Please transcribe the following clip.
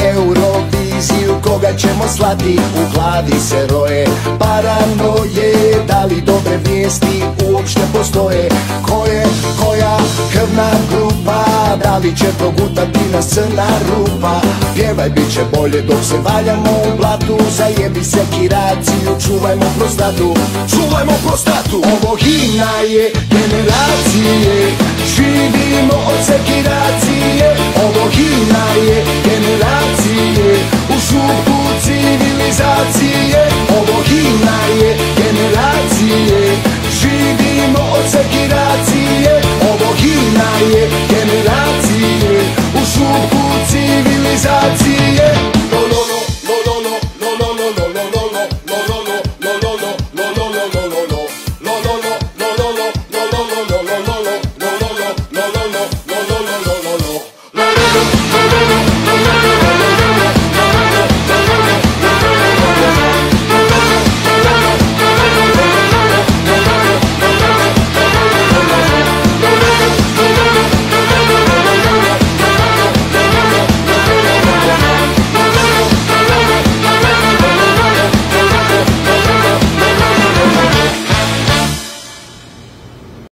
Euroviziju koga ćemo slati, u glavi se roje paranoje. Da li dobre vijesti uopšte postoje? Koja krvna grupa, da li će progutati nas crna rupa? Pjevaj, bit će bolje dok se valjamo u blatu. Zajebi sekiraciju, čuvajmo prostatu, čuvajmo prostatu. Ovo himna je generacije, živimo od sekiracije. Ovo himna je generacije, u šupu civilizacije. Ovo himna je generacije, živimo od sekiracije. Ovo himna je generacije, u šupu civilizacije.